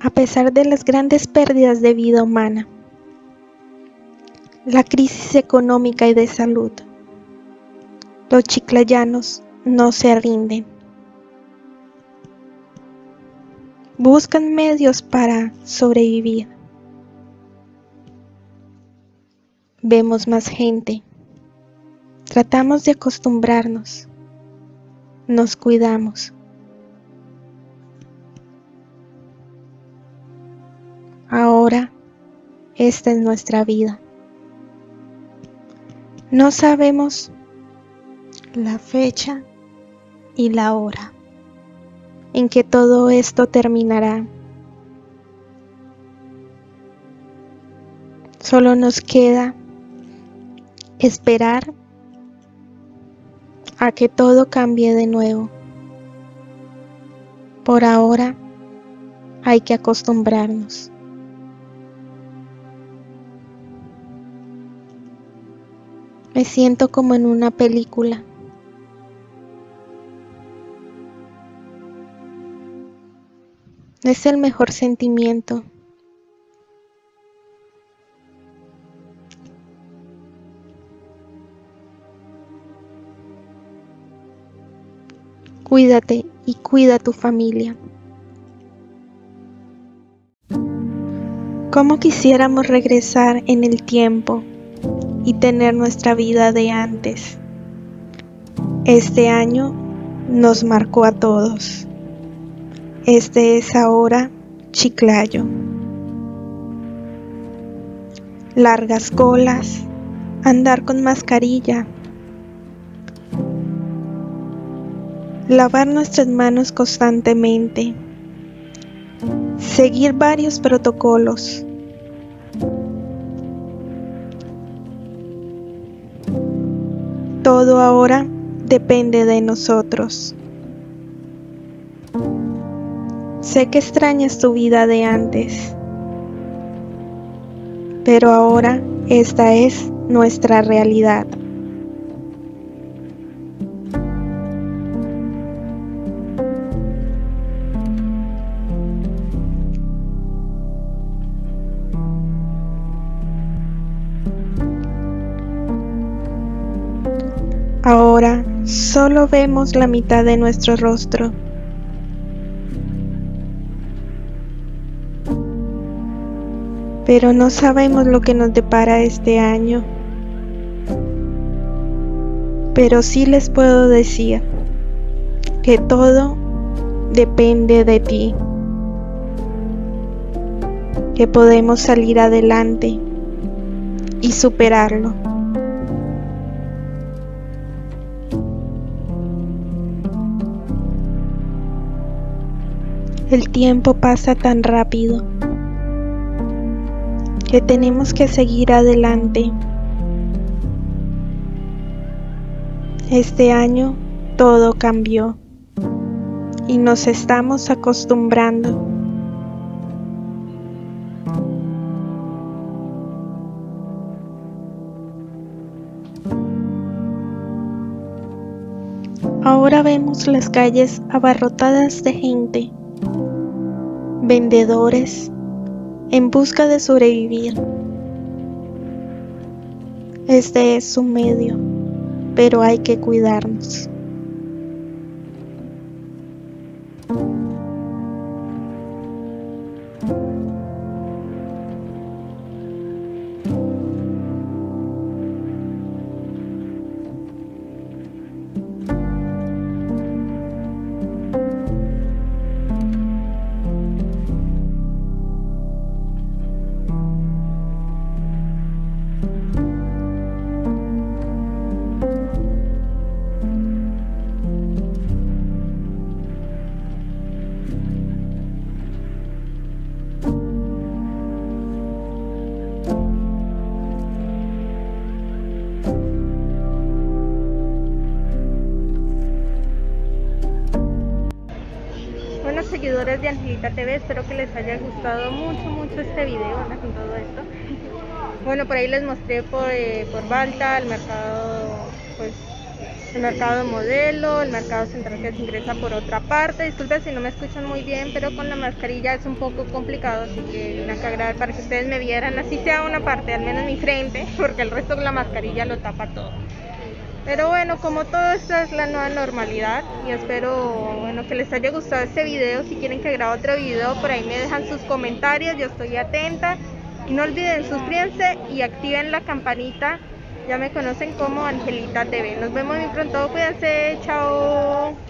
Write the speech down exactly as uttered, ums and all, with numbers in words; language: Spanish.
A pesar de las grandes pérdidas de vida humana, la crisis económica y de salud, los chiclayanos no se rinden. Buscan medios para sobrevivir. Vemos más gente. Tratamos de acostumbrarnos. Nos cuidamos. Ahora, esta es nuestra vida. No sabemos la fecha y la hora en que todo esto terminará. Solo nos queda esperar a que todo cambie de nuevo. Por ahora hay que acostumbrarnos. Me siento como en una película. Es el mejor sentimiento. Cuídate y cuida a tu familia. ¿Cómo quisiéramos regresar en el tiempo y tener nuestra vida de antes? Este año nos marcó a todos. Este es ahora Chiclayo. Largas colas, andar con mascarilla, lavar nuestras manos constantemente, seguir varios protocolos. Todo ahora depende de nosotros. Sé que extrañas tu vida de antes, pero ahora esta es nuestra realidad. Ahora solo vemos la mitad de nuestro rostro. Pero no sabemos lo que nos depara este año. Pero sí les puedo decir que todo depende de ti. Que podemos salir adelante y superarlo. El tiempo pasa tan rápido que tenemos que seguir adelante. Este año todo cambió y nos estamos acostumbrando. Ahora vemos las calles abarrotadas de gente, vendedores en busca de sobrevivir. Este es su medio, pero hay que cuidarnos. Seguidores de Angelita T V, espero que les haya gustado mucho mucho este video, ¿no? Con todo esto. Bueno, por ahí les mostré por, eh, por Balta, el mercado pues el mercado modelo, el mercado central que se ingresa por otra parte. Disculpen si no me escuchan muy bien, pero con la mascarilla es un poco complicado, así que vine acá a grabar para que ustedes me vieran, así sea una parte, al menos mi frente, porque el resto de la mascarilla lo tapa todo. Pero bueno, como todo, esta es la nueva normalidad y espero, bueno, que les haya gustado este video. Si quieren que grabe otro video, por ahí me dejan sus comentarios, yo estoy atenta. Y no olviden suscribirse y activen la campanita. Ya me conocen como Angelita T V. Nos vemos muy pronto, cuídense, chao.